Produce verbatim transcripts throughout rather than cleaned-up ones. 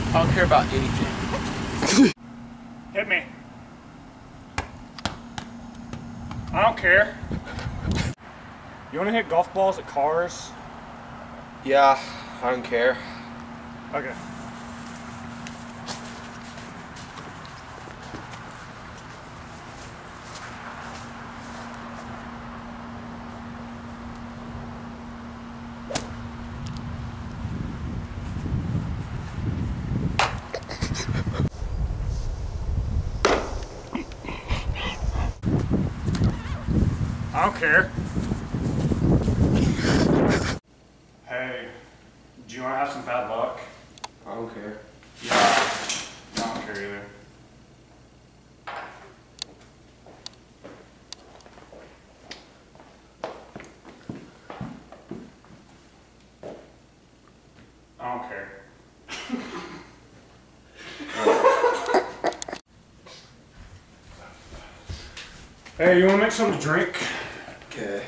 I don't care about anything. Hit me. I don't care. You want to hit golf balls at cars? Yeah, I don't care. Okay. I don't care. Hey, do you want to have some bad luck? I don't care. Yeah, I don't care either. I don't care. Hey, you want to make something to drink? Okay.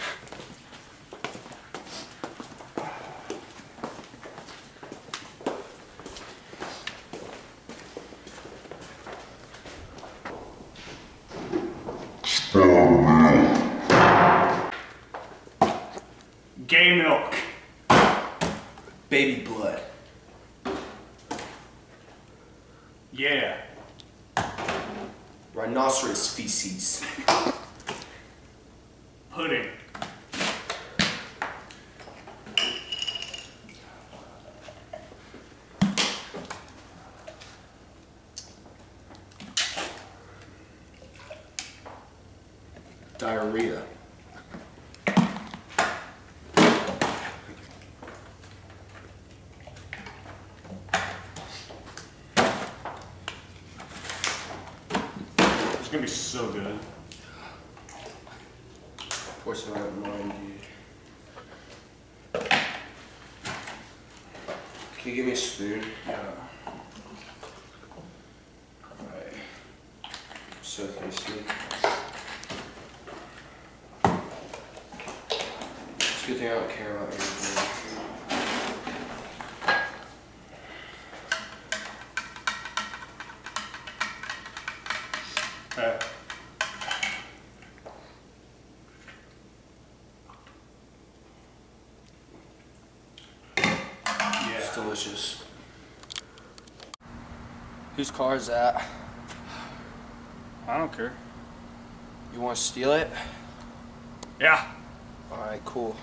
Gay milk. Baby blood. Yeah. Rhinoceros feces. Pudding. Diarrhea. It's gonna be so good. Pour some out of mine, dude. Can you give me a spoon? Yeah. Alright. So thirsty. It's a good thing I don't care about anything. Hey. Yeah. It's delicious. Whose car is that? I don't care. You want to steal it? Yeah. Alright, cool.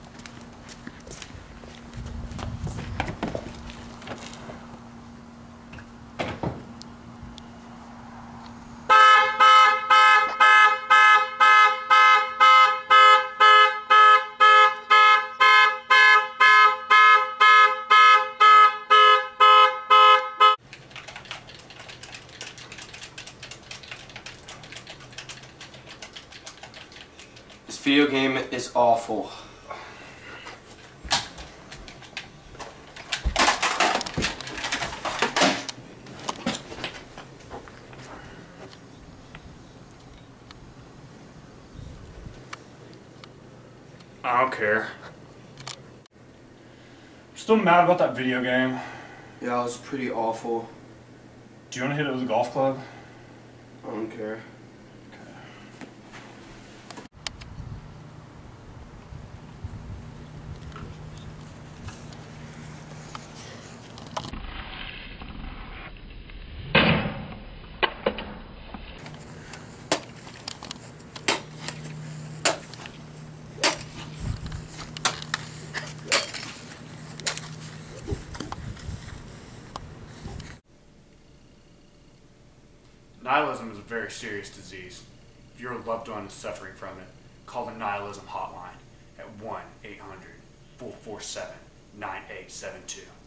This video game is awful. I don't care. Still mad about that video game. Yeah, it was pretty awful. Do you want to hit it with a golf club? I don't care. Nihilism is a very serious disease. If your loved one is suffering from it, call the Nihilism hotline at one eight hundred, four four seven, nine eight seven two.